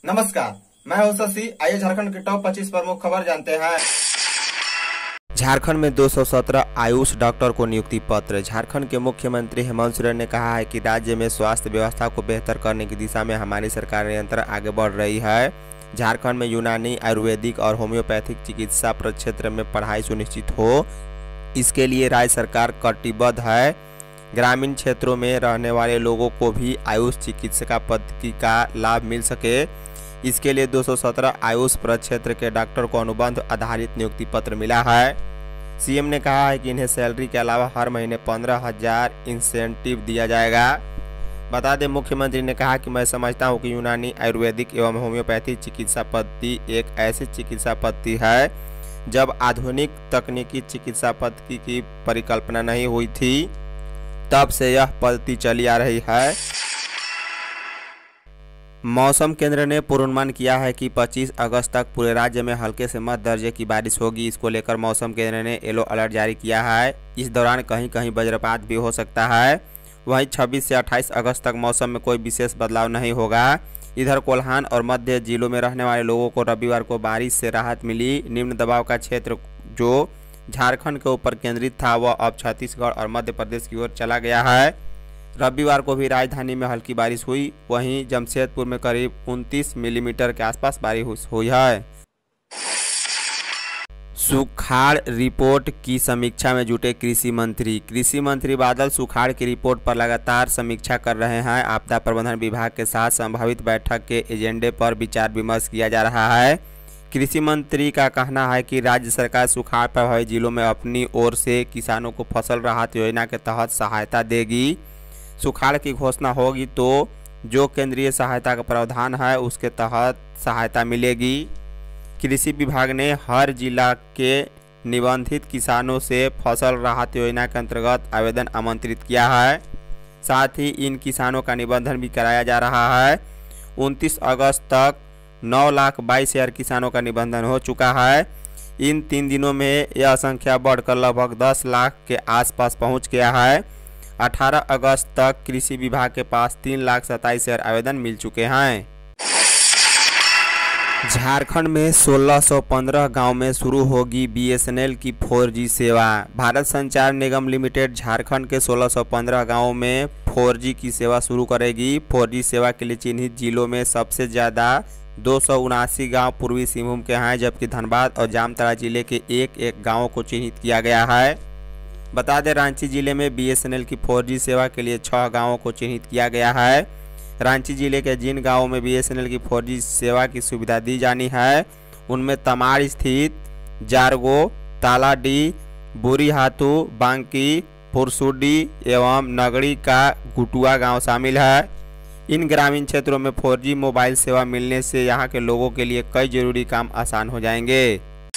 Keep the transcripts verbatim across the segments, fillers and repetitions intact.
नमस्कार, मैं हूं शशि। आइए झारखंड की टॉप पच्चीस प्रमुख खबर जानते हैं। झारखंड में दो सौ सत्रह आयुष डॉक्टर को नियुक्ति पत्र। झारखंड के मुख्यमंत्री हेमंत सोरेन ने कहा है कि राज्य में स्वास्थ्य व्यवस्था को बेहतर करने की दिशा में हमारी सरकार निरंतर आगे बढ़ रही है। झारखंड में यूनानी, आयुर्वेदिक और होम्योपैथिक चिकित्सा प्रक्षेत्र में पढ़ाई सुनिश्चित हो, इसके लिए राज्य सरकार कटिबद्ध है। ग्रामीण क्षेत्रों में रहने वाले लोगों को भी आयुष चिकित्सा पद्धति का लाभ मिल सके, इसके लिए दो सौ सत्रह आयुष प्रक्षेत्र के डॉक्टर को अनुबंध आधारित नियुक्ति पत्र मिला है। सीएम ने कहा है कि इन्हें सैलरी के अलावा हर महीने पंद्रह हजार इंसेंटिव दिया जाएगा। बता दें, मुख्यमंत्री ने कहा कि मैं समझता हूं कि यूनानी, आयुर्वेदिक एवं होम्योपैथिक चिकित्सा पद्धति एक ऐसी चिकित्सा पद्धति है जब आधुनिक तकनीकी चिकित्सा पद्धति की परिकल्पना नहीं हुई थी, तब से यह पद्धति चली आ रही है। मौसम केंद्र ने पूर्वानुमान किया है कि पच्चीस अगस्त तक पूरे राज्य में हल्के से मध्य दर्जे की बारिश होगी। इसको लेकर मौसम केंद्र ने येलो अलर्ट जारी किया है। इस दौरान कहीं कहीं वज्रपात भी हो सकता है। वहीं छब्बीस से अट्ठाईस अगस्त तक मौसम में कोई विशेष बदलाव नहीं होगा। इधर कोल्हान और मध्य जिलों में रहने वाले लोगों को रविवार को बारिश से राहत मिली। निम्न दबाव का क्षेत्र जो झारखंड के ऊपर केंद्रित था वह अब छत्तीसगढ़ और मध्य प्रदेश की ओर चला गया है। रविवार को भी राजधानी में हल्की बारिश हुई। वहीं जमशेदपुर में करीब उनतीस मिलीमीटर के आसपास बारिश हुई है। सुखाड़ रिपोर्ट की समीक्षा में जुटे कृषि मंत्री। कृषि मंत्री बादल सुखाड़ की रिपोर्ट पर लगातार समीक्षा कर रहे हैं। आपदा प्रबंधन विभाग के साथ संभावित बैठक के एजेंडे पर विचार विमर्श किया जा रहा है। कृषि मंत्री का कहना है कि राज्य सरकार सुखाड़ प्रभावित जिलों में अपनी ओर से किसानों को फसल राहत योजना के तहत सहायता देगी। सुखाड़ की घोषणा होगी तो जो केंद्रीय सहायता का प्रावधान है उसके तहत सहायता मिलेगी। कृषि विभाग ने हर जिला के निबंधित किसानों से फसल राहत योजना के अंतर्गत आवेदन आमंत्रित किया है। साथ ही इन किसानों का निबंधन भी कराया जा रहा है। उनतीस अगस्त तक नौ लाख बाईस हजार किसानों का निबंधन हो चुका है। इन तीन दिनों में यह संख्या बढ़कर लगभग दस लाख के आसपास पहुंच गया है। अठारह अगस्त तक कृषि विभाग के पास तीन लाख सत्ताईस हजार आवेदन मिल चुके हैं। झारखंड में सोलह सौ पंद्रह गांव में शुरू होगी बीएसएनएल की फोर जी सेवा। भारत संचार निगम लिमिटेड झारखंड के सोलह सौ पंद्रह गांवों में फोर जी की सेवा शुरू करेगी। फोर जी सेवा के लिए चिन्हित जिलों में सबसे ज़्यादा दो सौ उनासी गाँव पूर्वी सिंहभूम के हैं, जबकि धनबाद और जामताड़ा जिले के एक एक गाँव को चिन्हित किया गया है। बता दें, रांची जिले में बीएसएनएल की फोर जी सेवा के लिए छह गांवों को चिन्हित किया गया है। रांची जिले के जिन गांवों में बीएसएनएल की फोर जी सेवा की सुविधा दी जानी है उनमें तमाड़ स्थित जारगो, तालाडी, बुरीहातू, बांकी, फुरसुडी एवं नगड़ी का गुटुआ गांव शामिल है। इन ग्रामीण क्षेत्रों में फोर जी मोबाइल सेवा मिलने से यहां के लोगों के लिए कई जरूरी काम आसान हो जाएंगे।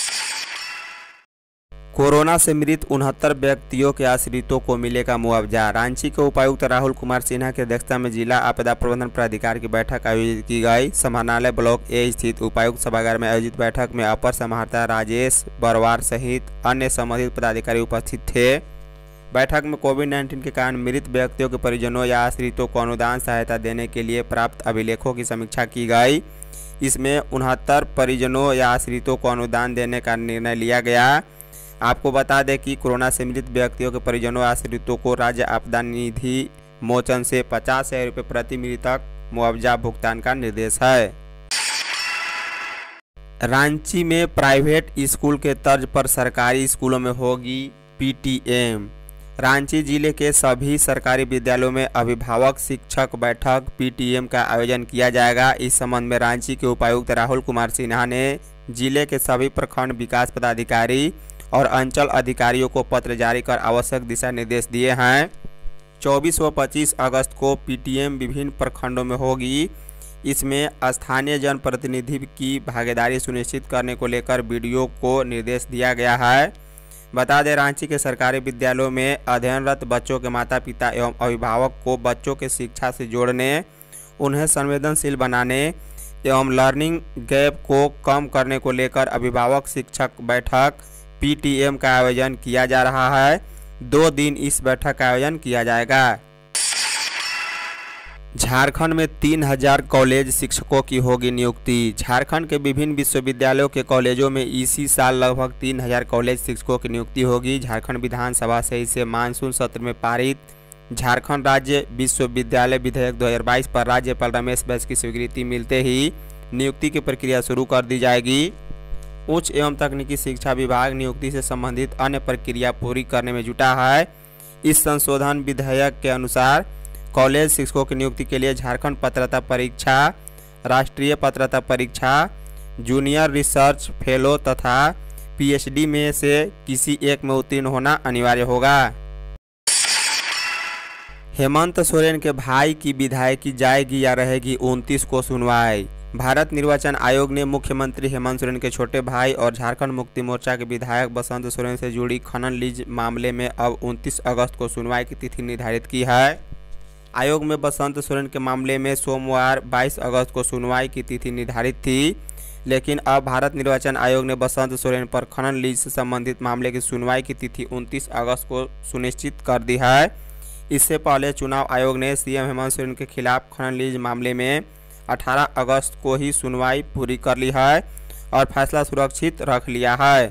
कोरोना से मृत उनहत्तर व्यक्तियों के आश्रितों को मिलेगा मुआवजा। रांची के उपायुक्त राहुल कुमार सिन्हा की अध्यक्षता में जिला आपदा प्रबंधन प्राधिकार की बैठक आयोजित की गई। समाहरणालय ब्लॉक ए स्थित उपायुक्त सभागार में आयोजित बैठक में अपर समाहर्ता राजेश बरवार सहित अन्य संबंधित पदाधिकारी उपस्थित थे। बैठक में कोविड नाइन्टीन के कारण मृत व्यक्तियों के परिजनों या आश्रितों को अनुदान सहायता देने के लिए प्राप्त अभिलेखों की समीक्षा की गई। इसमें उनहत्तर परिजनों या आश्रितों को अनुदान देने का निर्णय लिया गया। आपको बता दें कि कोरोना से मृत व्यक्तियों के परिजनों आश्रितों को राज्य आपदा निधि मोचन से पचास हजार रुपये प्रति मृतक मुआवजा भुगतान का निर्देश है। रांची में प्राइवेट स्कूल के तर्ज पर सरकारी स्कूलों में होगी पीटीएम। रांची जिले के सभी सरकारी विद्यालयों में अभिभावक शिक्षक बैठक पीटीएम का आयोजन किया जाएगा। इस संबंध में रांची के उपायुक्त राहुल कुमार सिन्हा ने जिले के सभी प्रखंड विकास पदाधिकारी और अंचल अधिकारियों को पत्र जारी कर आवश्यक दिशा निर्देश दिए हैं। चौबीस व पच्चीस अगस्त को पीटीएम विभिन्न प्रखंडों में होगी। इसमें स्थानीय जनप्रतिनिधि की भागीदारी सुनिश्चित करने को लेकर बीडीओ को निर्देश दिया गया है। बता दें, रांची के सरकारी विद्यालयों में अध्ययनरत बच्चों के माता पिता एवं अभिभावक को बच्चों के शिक्षा से जोड़ने, उन्हें संवेदनशील बनाने एवं लर्निंग गैप को कम करने को लेकर अभिभावक शिक्षक बैठक पीटीएम का आयोजन किया जा रहा है। दो दिन इस बैठक का आयोजन किया जाएगा। झारखंड में तीन हजार कॉलेज शिक्षकों की होगी नियुक्ति। झारखंड के विभिन्न विश्वविद्यालयों के कॉलेजों में इसी साल लगभग तीन हजार कॉलेज शिक्षकों की नियुक्ति होगी। झारखंड विधानसभा से इसे मानसून सत्र में पारित झारखंड राज्य विश्वविद्यालय विधेयक दो हज़ार बाईस पर राज्यपाल रमेश बैस की स्वीकृति मिलते ही नियुक्ति की प्रक्रिया शुरू कर दी जाएगी। उच्च एवं तकनीकी शिक्षा विभाग नियुक्ति से संबंधित अन्य प्रक्रिया पूरी करने में जुटा है। इस संशोधन विधेयक के अनुसार कॉलेज शिक्षकों की नियुक्ति के लिए झारखंड पात्रता परीक्षा, राष्ट्रीय पात्रता परीक्षा, जूनियर रिसर्च फेलो तथा पीएचडी में से किसी एक में उत्तीर्ण होना अनिवार्य होगा। हेमंत सोरेन के भाई की विधायकी जाएगी या रहेगी उनतीस को सुनवाई। भारत निर्वाचन आयोग ने मुख्यमंत्री हेमंत सोरेन के छोटे भाई और झारखंड मुक्ति मोर्चा के विधायक बसंत सोरेन से जुड़ी खनन लीज मामले में अब उनतीस अगस्त को सुनवाई की तिथि निर्धारित की है। आयोग में बसंत सोरेन के मामले में सोमवार बाईस अगस्त को सुनवाई की तिथि निर्धारित थी, लेकिन अब भारत निर्वाचन आयोग ने बसंत सोरेन पर खनन लीज से संबंधित मामले की सुनवाई की तिथि उनतीस अगस्त को सुनिश्चित कर दी है। इससे पहले चुनाव आयोग ने सीएम हेमंत सोरेन के खिलाफ खनन लीज मामले में अठारह अगस्त को ही सुनवाई पूरी कर ली है और फैसला सुरक्षित रख लिया है।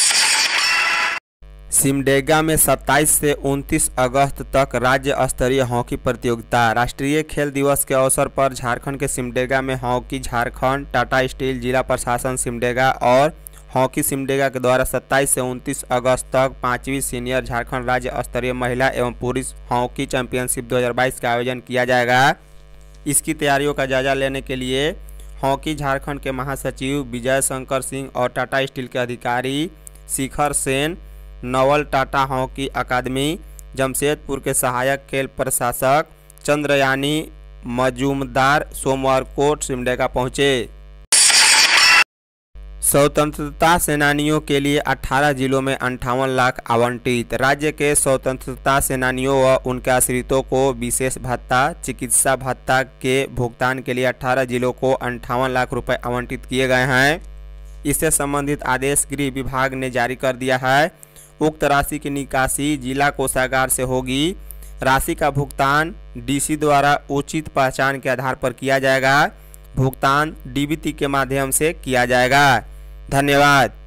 सिमडेगा में सत्ताईस से उनतीस अगस्त तक राज्य स्तरीय हॉकी प्रतियोगिता। राष्ट्रीय खेल दिवस के अवसर पर झारखंड के सिमडेगा में हॉकी झारखंड, टाटा स्टील, जिला प्रशासन सिमडेगा और हॉकी सिमडेगा के द्वारा सत्ताईस से उनतीस अगस्त तक पाँचवीं सीनियर झारखंड राज्य स्तरीय महिला एवं पुरुष हॉकी चैंपियनशिप दो हज़ार बाईस का आयोजन किया जाएगा। इसकी तैयारियों का जायजा लेने के लिए हॉकी झारखंड के महासचिव विजय शंकर सिंह और टाटा स्टील के अधिकारी शिखर सेन, नवल टाटा हॉकी अकादमी जमशेदपुर के सहायक खेल प्रशासक चंद्रयानी मजूमदार सोमवार को सिमडेगा पहुंचे। स्वतंत्रता सेनानियों के लिए अठारह जिलों में अंठावन लाख आवंटित। राज्य के स्वतंत्रता सेनानियों व उनके आश्रितों को विशेष भत्ता, चिकित्सा भत्ता के भुगतान के लिए अठारह जिलों को अंठावन लाख रुपए आवंटित किए गए हैं। इससे संबंधित आदेश गृह विभाग ने जारी कर दिया है। उक्त राशि की निकासी जिला कोषागार से होगी। राशि का भुगतान डीसी द्वारा उचित पहचान के आधार पर किया जाएगा। भुगतान डीबीटी के माध्यम से किया जाएगा। धन्यवाद।